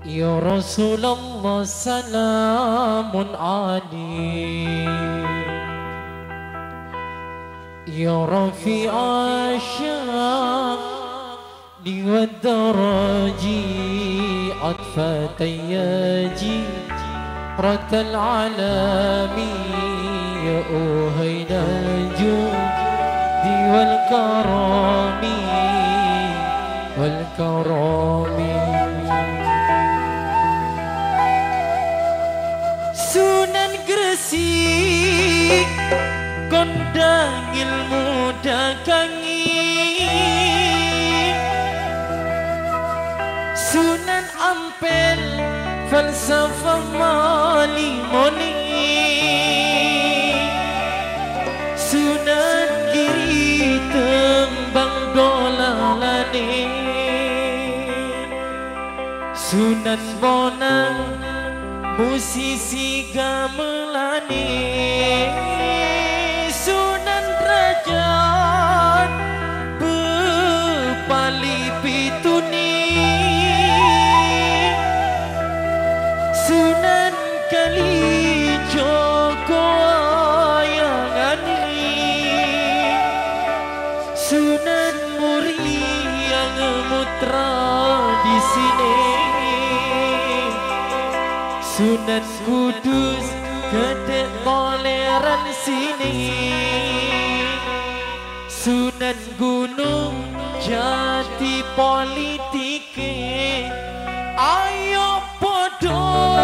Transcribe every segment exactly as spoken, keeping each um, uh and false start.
Ya Rasulullah salamun alaik Ya Rafi' asyaq Liwad daraji Atfa tayyaji Ratal alami Ya uhayna judi wal karami Wal karami Sunan Gresik kondang ilmu dagangi Sunan Ampel falsafah malimoni Sunan Giri tembang dolalane Sunan Bonang musisi gamelane Sunan Derajat bepali pituni Sunan Kalijogo ayangani Sunan Muri yang mutra di sini Sunan Kudus gede toleransi ini Sunan Gunung Jati politik ayo podo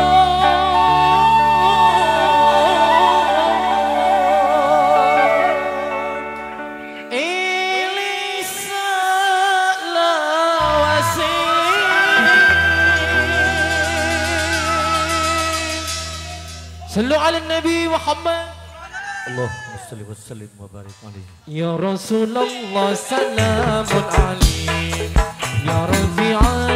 Elisa lawase Sallu ala Nabi Muhammad Allahumma salli wa sallim wa barik alaihi Ya Rasulullah salamun alaik Ya Rafi'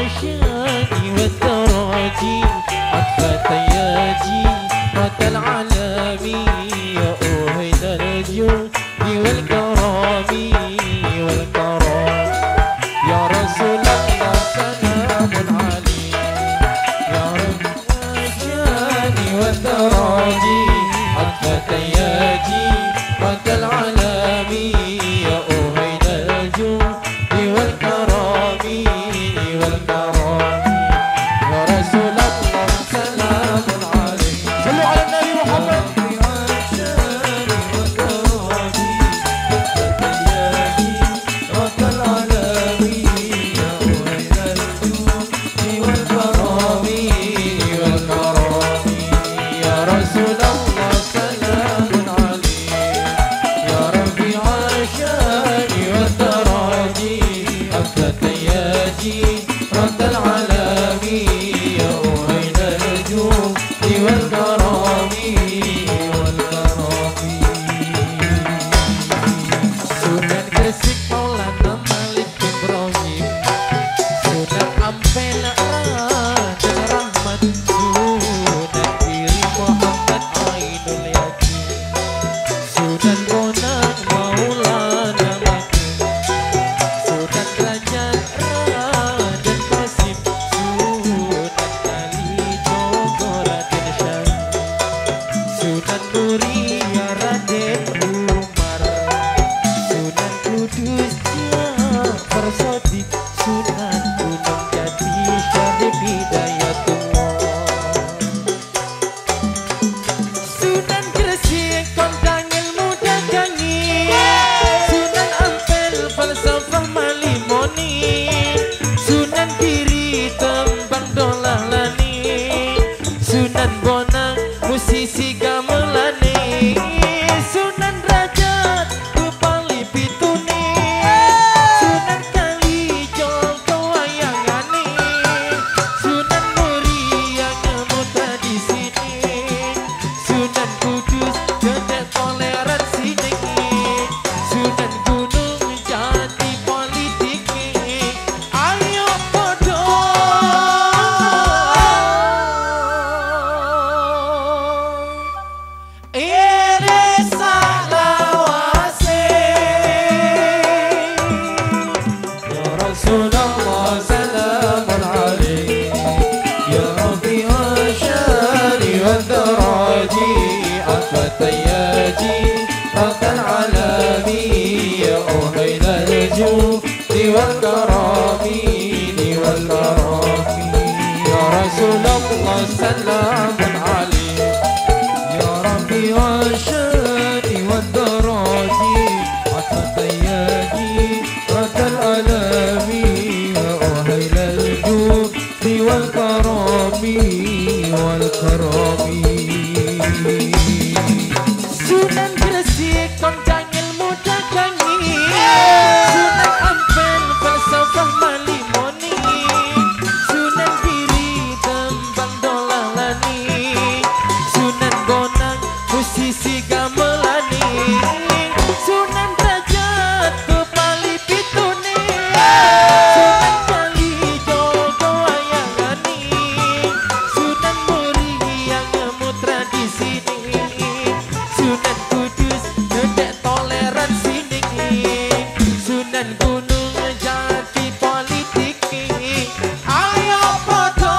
asyaqi wa daraji Atfa tayyaji Ratal alami Ya uhayna judi wal karami Wal karam Ya Rasulullah salamun alaik Ya Rafi' asyaqi wa daraji Atfa tayyaji Ratal alami Ya uhayna judi wal karami Wal karami Ya Rasulullah salamun alaik Sallu ala Nabi Muhammad Sunan Gunung Jati politik ayo podo والكرم يا رسول الله سلام عليك يا ربي والشان والدرج عطفة يدي رد الألم وأهل الجود والكرم والكرم Sunan Gresik kondang ilmu dagangi Sunan Ampel falsafah malimoni Sunan Giri tembang dolalani Sunan Bonang musisi gamelani Sunan Derajat kepali pituni Sunan Kali Jogo ayangani Sunan Muri yang mutra di sini Sunan Kudus nedek toleransi tinggi Sunan Gunung Jati politik ayo podo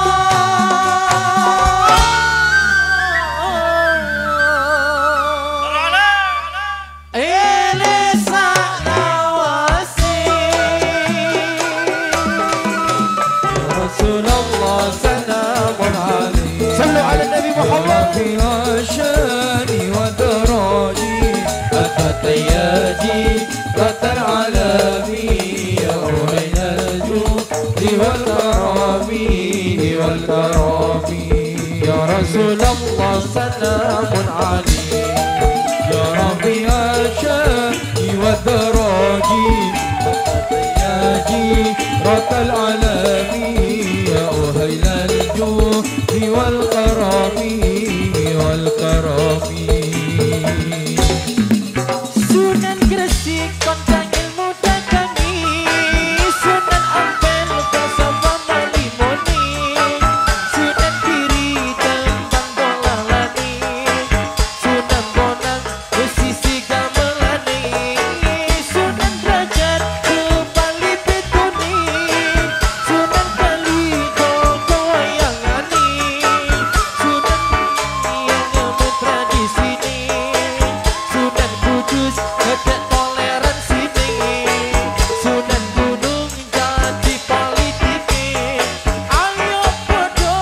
Elisa Nawasi Rasulullah salamun alaihi Sallu ala Nabi Muhammad تياجي رد العالمي أوين الجود والكرم والكرم يا رسول الله سلام عليك يا ربي الشافي والدراجي تياجي رد العالمي أوين الجود والكرم والكرم Sunan Gresik kondang ilmu dagangi Sunan Ampel falsafah malimoni Sunan Giri tembang dolalani Sunan Bonang musisi gamelani Sunan Derajat kepali pituni Sunan Kali Jogo ayangani Sunan yang mutra di sini Sunan Kudus nedek toleransi tinggi Sunan Gunung Jati politik ayo podo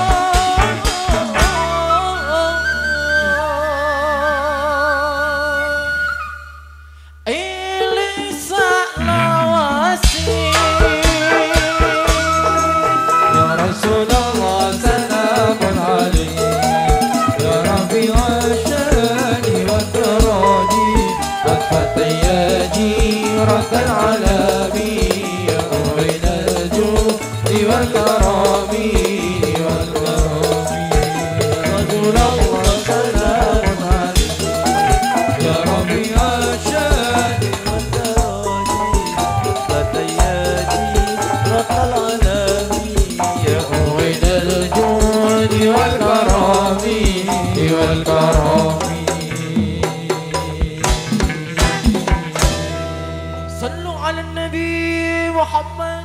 Elisa Nawasi Ya Rasulullah salamun alaihi Ya Rabbi washani wadraji فتياجي رد العالمي أوين الجود والكرم والكرم رسول الله سلام عليك يا ربي الشان والدراجي فتياجي رد العالمي أوين الجود والكرم والكرم صلوا على النبي محمد